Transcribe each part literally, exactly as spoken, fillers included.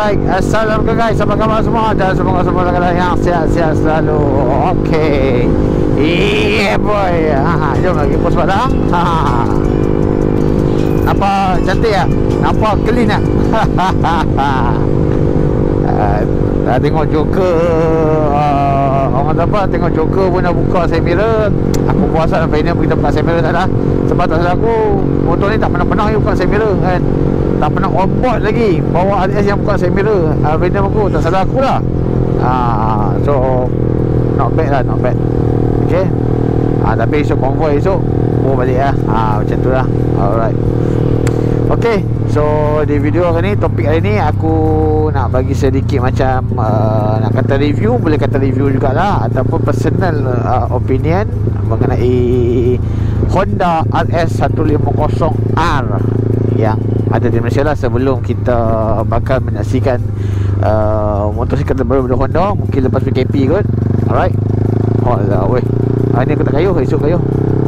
Alright, assalamualaikum guys, apa khabar semua? Dan semoga semua dalam yang sihat-sihat selalu. Okay, yeah boy. Ha, jom lagi post padang. Ha, nampak cantik ya? Nampak clean ya? uh, tengok Joker, uh, orang kata apa, tengok Joker pun dah buka side mirror. Aku puasa sampai ni kita buka side mirror tak dah. Sebab tak salah aku, motor ni tak pernah-pernah buka side mirror kan. Tak pernah on board lagi bawa R S yang buka side mirror. uh, Venom aku, tak salah aku lah. uh, So not bad lah, not bad. Okay, uh, tapi esok convoy esok bawa balik lah. uh, Macam tu lah. Alright. Okay, so di video hari ni, topik hari ni aku nak bagi sedikit macam uh, nak kata review, boleh kata review jugalah, ataupun personal uh, opinion mengenai Honda R S seratus lima puluh R yang ada di Malaysia lah, sebelum kita bakal menyaksikan uh, motosikal terbaru dari Honda, mungkin lepas P K P kot. Alright. Oh lah weh, hari ni aku tak kayuh, esok kayuh.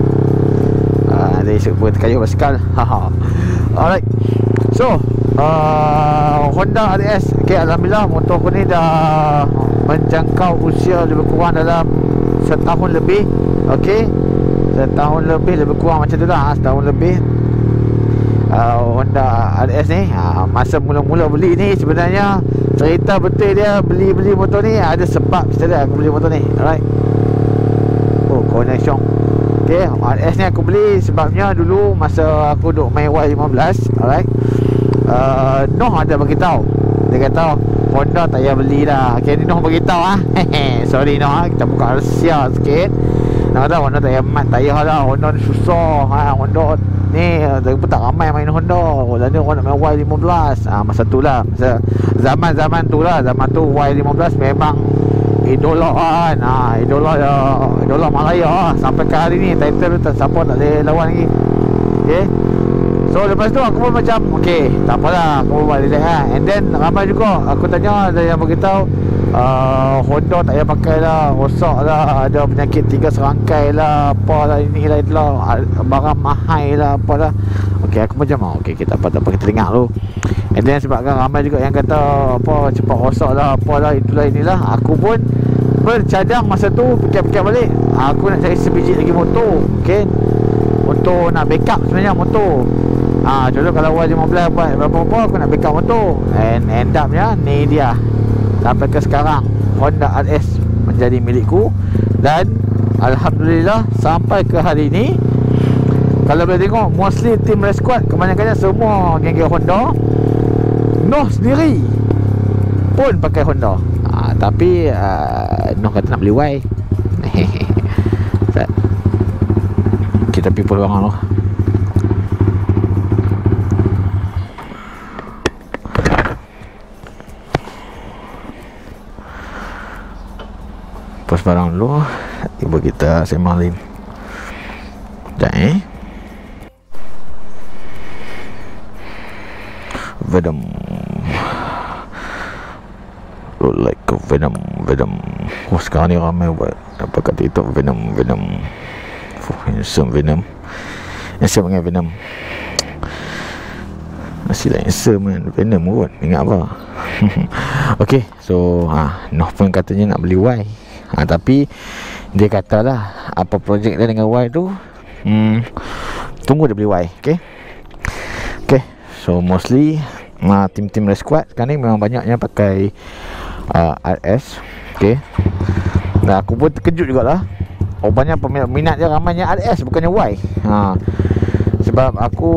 uh, Ada esok pun terkayuh basikal. Haha. Alright. So uh, Honda R S, okay, alhamdulillah motor aku ni dah menjangkau usia lebih kurang dalam setahun lebih. Okay, setahun lebih, lebih kurang macam tu lah, setahun lebih. Uh, Honda R S ni, uh, masa mula-mula beli ni, sebenarnya cerita betul dia beli-beli motor ni ada sebab cerita dia aku beli motor ni. Alright. Oh, corner shock. Okay, R S ni aku beli sebabnya dulu masa aku duk main Y lima belas. Alright. uh, Noh ada beritahu, dia kata Honda tak payah beli dah. Okay, ni Noh beritahu ah. Sorry Noh, kita buka rahsia sikit. Nah, kata Honda tak payah mat, tak payah lah, Honda ni susah. ha, Honda ni tapi tak ramai main Honda. Dan ni orang nak main Y lima belas. ha, Masa tu lah, masa zaman-zaman tu lah, zaman tu Y lima belas memang idola kan. ha, Idola Idola Malaya lah. Sampai ke hari ni title tu siapa tak boleh lawan lagi. Okay, so lepas tu aku pun macam okay, tak apalah, aku pun buat relax lah. And then ramai juga aku tanya, ada yang beritahu Uh, Honda tak payah pakai lah, rosak lah, ada penyakit tiga serangkai lah, apalah ini lah, itulah, barang mahal lah, apalah. Okay, aku macam oh, okay, kita apa tak apa, kita dengar dulu. And then sebabkan ramai juga yang kata apa cepat rosak lah, apalah, itulah inilah. Aku pun bercadang masa tu, fikir-fikir balik, aku nak cari sebiji lagi motor. Okay, untuk nak backup sebenarnya motor. Ah, ha, contoh kalau Y lima belas buat berapa-apa, aku nak backup motor. And end up nya ni dia, sampai ke sekarang Honda R S menjadi milikku. Dan alhamdulillah sampai ke hari ini, kalau boleh tengok mostly team race squad kebanyakannya semua geng-geng Honda. Noh sendiri pun pakai Honda. ha, Tapi uh, Noh kata nak beli Y. Kita pergi peluang lah. Pos barang dulu, ibu kita sembang lain. Sekejap eh. Venom, look like a Venom. Venom. Oh, sekarang ni ramai buat apa kat TikTok, Venom, Venom. Oh, handsome Venom. Handsome dengan Venom. Masih lah handsome kan, Venom pun, ingat apa. Okay, so ha, Noh pun katanya nak beli Y. Ha, tapi dia katalah apa projek dia dengan Y tu, hmm, tunggu dia beli Y. Okay, okay. So mostly uh, tim-tim race squad sekarang ni memang banyaknya pakai uh, R S. Okay, dan aku pun terkejut jugalah. Oh, banyak peminat dia ramainya R S bukannya Y. ha, Sebab aku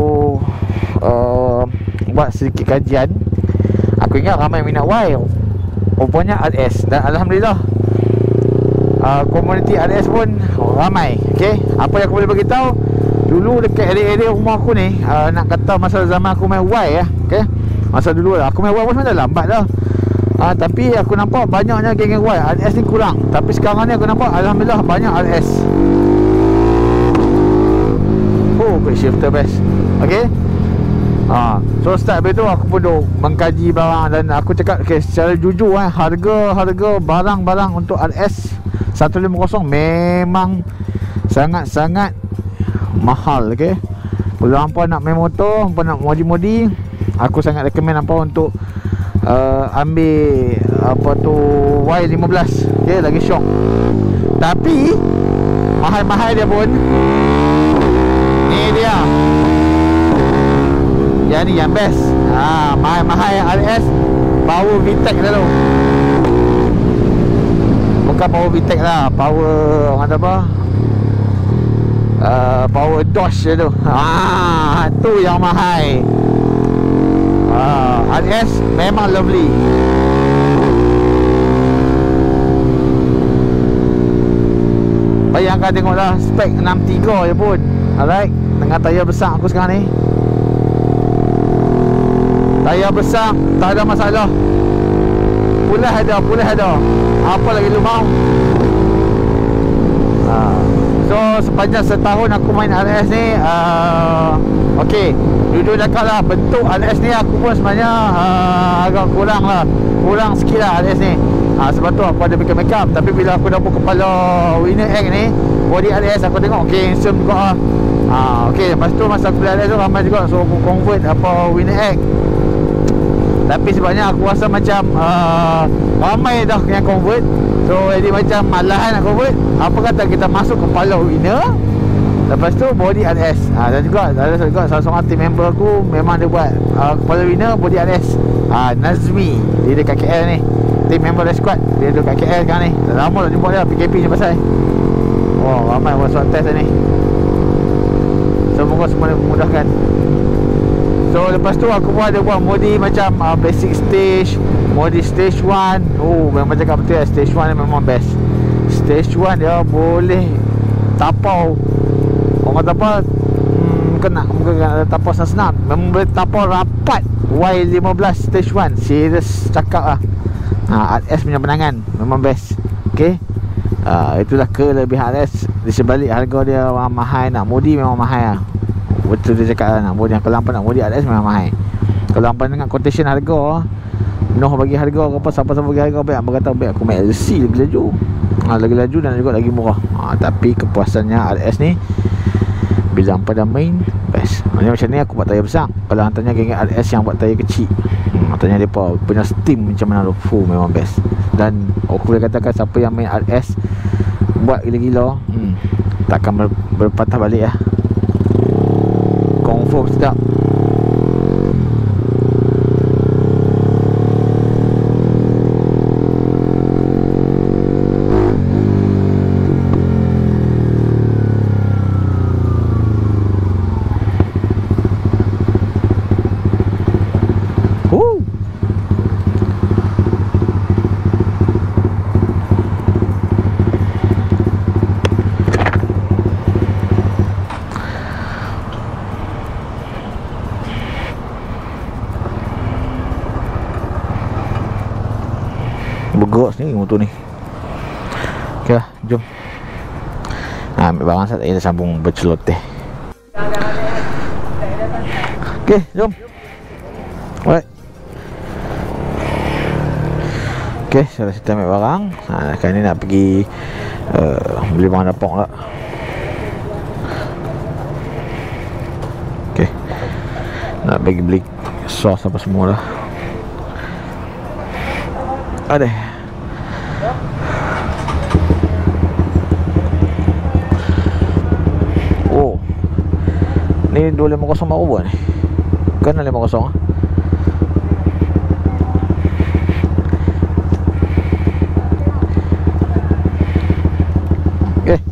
uh, buat sedikit kajian, aku ingat ramai minat Y, rupanya R S. Dan alhamdulillah Uh, komuniti R S pun ramai. Okay, apa yang aku boleh beritahu, dulu dekat area-area rumah aku ni, uh, nak kata masa zaman aku main Y ya. Okay, masa dulu lah aku main Y pun sebenarnya dah lambat lah. uh, Tapi aku nampak banyaknya geng-geng Y, R S ni kurang. Tapi sekarang ni aku nampak alhamdulillah banyak R S. Oh, quick shifter best. Okay, Ha, so start dari tu aku pun duk mengkaji barang. Dan aku cakap okay, secara jujur eh, harga-harga barang-barang untuk R S seratus lima puluh memang sangat-sangat mahal. Okay, kalau hampa nak main motor, hampa nak modi-modi, aku sangat recommend hampa untuk uh, ambil apa tu Y lima belas. Okay, lagi shock. Tapi mahal-mahal dia pun. Ni dia. Yang ni yang best. Ha, mahal-mahal yang R S power V TEC dah tu. Bukan power V TEC lah, power orang kata apa? Uh, power Dodge je tu. Ah, tu yang mahal. Ah, R S memang lovely. Bayangkan tengoklah spek enam tiga je pun. Alright, dengan tayar besar aku sekarang ni. Tayar besar, tak ada masalah. Pulih ada, pulih ada. Apa lagi lu mau? Ha. So sepanjang setahun aku main R S ni, uh, okay, jujur cakap lah, bentuk R S ni aku pun sebenarnya uh, agak kurang lah. Kurang sikit lah R S ni. Ha, sebab tu aku ada bikin make up. Tapi bila aku dah buat kepala Winner X ni, body R S aku tengok okay, handsome juga lah. Ha, okay, lepas tu masa aku beli R S tu ramai juga, so aku convert apa Winner X. Tapi sebabnya aku rasa macam uh, ramai dah yang convert. So jadi macam malas nak convert. Apa kata kita masuk kepala Winner, lepas tu body R S. ha, Dan juga ada juga salah seorang team member aku memang dia buat uh, kepala Winner body R S. ha, Nazmi, dia dekat K L ni. Team member Red Squad, dia dekat K L sekarang ni. Dah lama dah jumpa dia, P K P je pasal. Oh, ramai buat swab test ni. Semoga semua memudahkan. So lepas tu aku pun ada buat modi macam uh, basic stage, modi stage one. Oh, memang cakap betul ya, stage one ni memang best. Stage one dia boleh tapau. Orang kata apa, hmm, kena muka kena tapau senang-senang. Memang boleh tapau rapat Y lima belas stage one. Serius cakap lah. Ha, R S punya penangan memang best. Okay, uh, itulah kelebihan R S. Di sebalik harga dia mahal, nak modi memang mahal lah. Betul dia cakap lah, nak modi, kalau hampa nak modi R S memang mahal. Kalau hampa dengar quotation harga, Noh bagi harga ke apa, siapa-siapa bagi harga, baik hampa kata baik aku main L C lagi laju. ha, Lagi laju dan juga lagi murah. ha, Tapi kepuasannya R S ni bila hampa dah main best. Maksudnya macam ni aku buat tayar besar. Kalau hantarnya geng R S yang buat tayar kecil, hmm, tanya mereka punya steam macam mana tu. Fuh, memang best. Dan aku boleh katakan siapa yang main R S buat gila-gila, hmm, takkan ber, berpatah balik lah. Confirm sedap. Bergerak sendiri motor ni. Ok lah, jom. Ha, ambil barang saya, kita sambung berceloteh. Ok, jom. Alright. Ok, saya dah ambil barang. Ha, kali ni nak pergi uh, beli barang dapur lah. Ok, nak pergi beli sos apa semua lah. Ada. Oh, ni dua lima kosong baru buat ni. Kan lima kosong ah. Okay.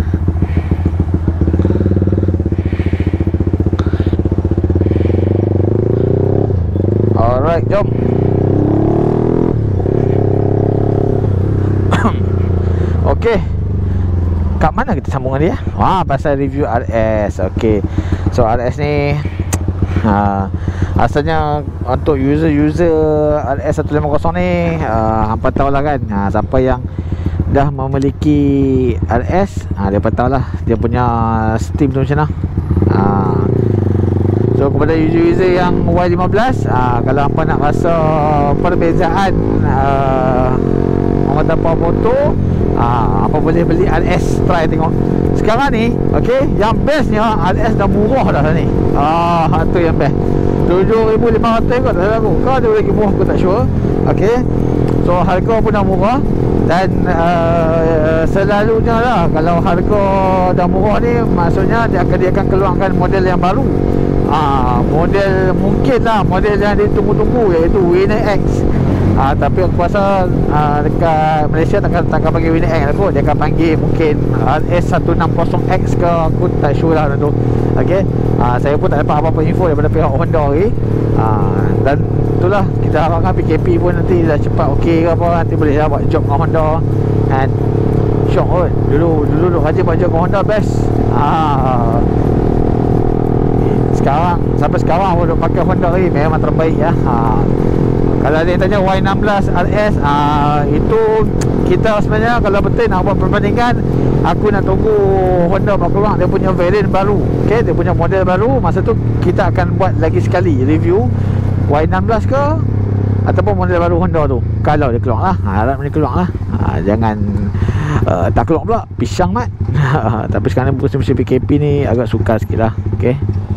Alright, jom. Okey. Kat mana kita sambung dia? Wah, pasal review R S. Okey. So R S ni ha, asalnya untuk user-user R S seratus lima puluh ni, ha, hampa tahulah kan. Ha, siapa yang dah memiliki R S, ha, dia tahu lah dia punya steam tu macam mana. Ha, so kepada user-user yang Y lima belas, ha, kalau hampa nak rasa perbezaan uh, orang kata apa motor, Ah, apa boleh beli R S, try tengok. Sekarang ni, okey, yang bestnya R S dah murah dah ni. Ah, tu yang best. tujuh ribu lima ratus kot tak salah aku. Kau ada lagi murah aku tak sure. Okay, so harga pun dah murah. Dan uh, selalunya lah kalau harga dah murah ni, maksudnya dia akan, dia akan keluarkan model yang baru. Ah, model mungkin lah model yang ditunggu-tunggu, iaitu Winner X. Ah, tapi aku rasa ah, dekat Malaysia takkan takkan panggil Winner X aku. Dia akan panggil mungkin R S seratus enam puluh X ke, aku tak sure lah tu. Okey. Ah, saya pun tak dapat apa-apa info daripada pihak Honda lagi. Ah, dan itulah kita harapkan P K P pun nanti dah cepat okey ke apa, nanti boleh lah buat job dengan Honda. And syok kot. Dulu dulu duk rajin buat job dengan Honda best. Ah, sekarang sampai sekarang pun duk pakai Honda lagi, memang terbaik ya. Ha. Kalau ada yang tanya Y enam belas R S, ah, itu kita sebenarnya kalau betul nak buat perbandingan, aku nak tunggu Honda buat keluar dia punya variant baru. Okay, dia punya model baru. Masa tu kita akan buat lagi sekali review Y enam belas ke ataupun model baru Honda tu, kalau dia keluar lah. Ha, harap dia keluar lah. Ha, jangan uh, tak keluar pula, pisang mat. Tapi sekarang mesin-mesin P K P ni agak sukar sikit lah. Okay,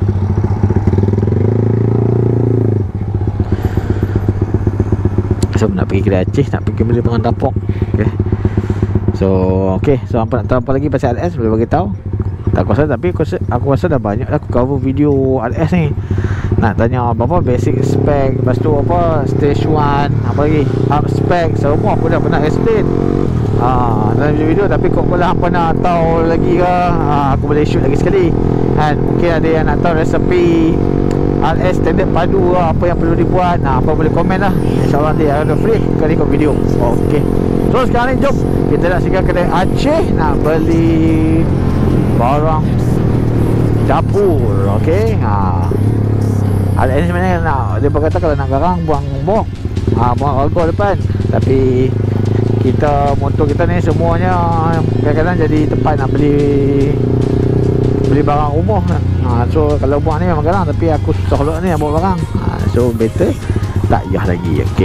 so nak pergi kedai Aceh, nak pergi beli barang dapur. Okay, so okay, so apa nak tahu apa lagi pasal R S boleh bagi tahu. Tak kuasa, tapi aku rasa, aku rasa dah banyak dah aku cover video R S ni. Nak tanya apa-apa basic spec, lepas tu apa stage one, apa lagi up spec, semua aku dah pernah explain ha, dalam video. Tapi kau kalau hampa nak tahu lagi ke, ha, aku boleh shoot lagi sekali. And mungkin ada yang nak tahu resepi R S standard padu lah, apa yang perlu dibuat, nah, apa boleh komen lah. InsyaAllah nanti ada free kali ikut video. Okey, so sekarang ni jom kita nak singgah kedai Aceh nak beli barang dapur. Okey, ha, R S sebenarnya nak, dia berkata kalau nak garang buang bok, ha, buang alkohol depan. Tapi kita, motor kita ni semuanya kadang-kadang jadi tempat nak beli beli barang rumah. Ha, so kalau buang ni memang garang, tapi aku susah pula ni nak bawa barang. Ha, so better tak payah lagi. Okey,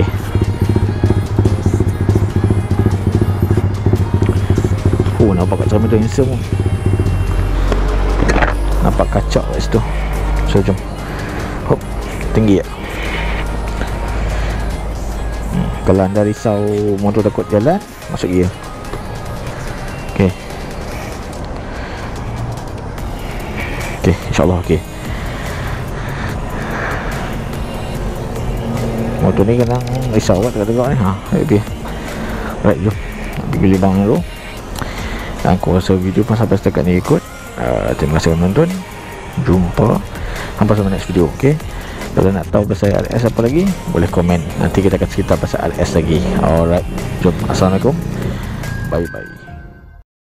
oh nampak kat cermin tu handsome pun, nampak kacak kat situ. So jom, hop, tinggi tak? Hmm, kalau anda risau motor takut jalan, masuk gear. Okey, okey, insyaAllah okey. Motor ni kadang risau kat tegak-tegak ni. Ha, okey. Right, jom pergi beli barang dulu. Dan aku rasa video pun sampai setakat ni ikut. Uh, terima kasih menonton. Jumpa sampai sama next video. Okey, kalau nak tahu pasal R S apa lagi, boleh komen. Nanti kita akan cerita pasal R S lagi. Alright, jom. Assalamualaikum. Bye bye.